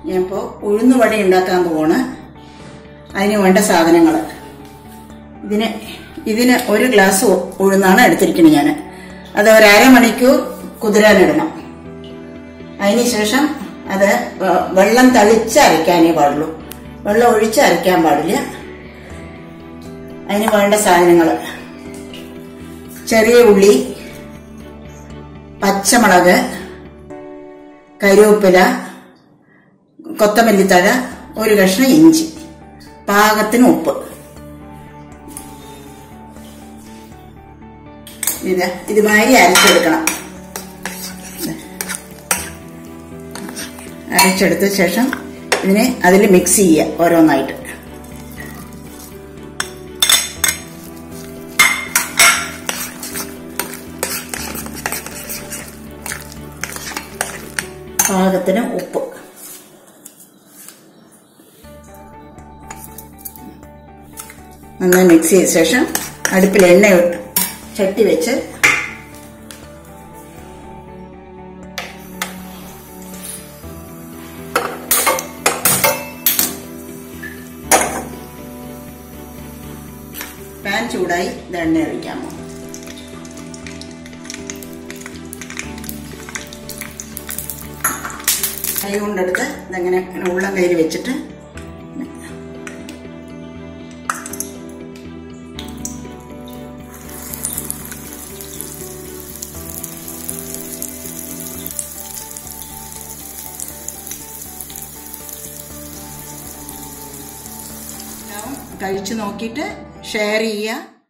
ഞാനിപ്പോൾ ഉഴുന്നുവട ഉണ്ടാക്കാൻ പോവാണ്. അതിന് വേണ്ട സാധനങ്ങൾ ഇതിന് 1 ഗ്ലാസ് ഉഴുന്നാണ് എടുത്തിരിക്കുന്നത് ഞാൻ. അത് ഒരു അരമണിക്കൂർ കുതിരാനിടണം. അതിനുശേഷം അത് വെള്ളം തളിച്ച് അരയ്ക്കാനേ പാടുള്ളൂ, വെള്ളം ഒഴിച്ച് അരയ്ക്കാൻ പാടില്ല. അതിന് വേണ്ട സാധനങ്ങൾ: ചെറിയ ഉള്ളി, പച്ചമുളക്, കറിവേപ്പില, കൊത്തമല്ലിത്തഴ, 1 കഷ്ണം ഇഞ്ചി, പാകത്തിന് ഉപ്പ്. ഇതുമാതിരി അരച്ചെടുക്കണം. അരച്ചെടുത്ത ശേഷം ഇതിനെ അതിൽ മിക്സ് ചെയ്യുക ഓരോന്നായിട്ട്. പാകത്തിന് ഉപ്പ്. നന്നായി മിക്സ് ചെയ്ത ശേഷം അടുപ്പിൽ എണ്ണ ചട്ടി വെച്ച് പാൻ ചൂടായി എണ്ണ ഒഴിക്കാമോ. കൈ കൊണ്ടെടുത്ത് ഇതെങ്ങനെ ഉള്ളം കയ്യിൽ വെച്ചിട്ട് കഴിച്ചു നോക്കിയിട്ട് ഷെയർ ചെയ്യുക.